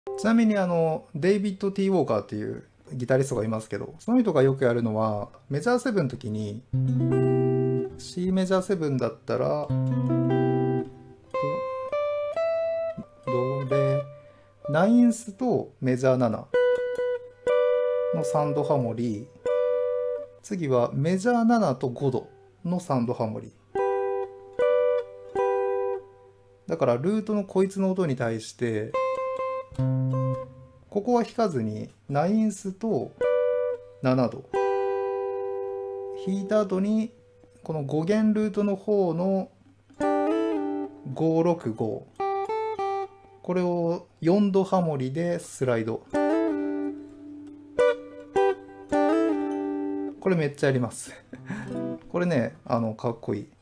ちなみにデイビッド・ T ・ウォーカーっていうギタリストがいますけど、その人がよくやるのは、メジャーセブンの時に、C メジャーセブンだったら、ドレ、ナインスとメジャー7の3度ハモリ、次はメジャー7と5度の3度ハモリ。だからルートのこいつの音に対して、ここは弾かずにナインスと7度弾いた後にこの5弦ルートの方の565、これを4度ハモリでスライド。これめっちゃやります。これねかっこいい。